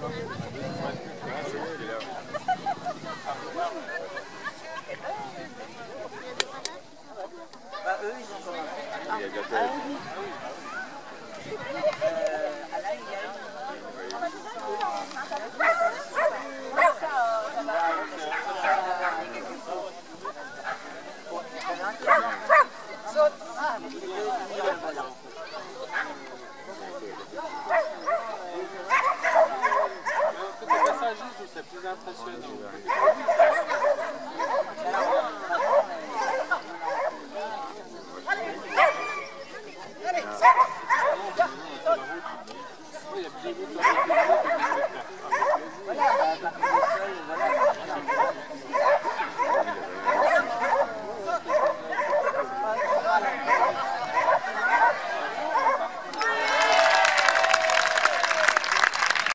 Bah, eux, ils ont quand même. Il y a de la tête. Alain, il y a Le passage, c'est plus impressionnant.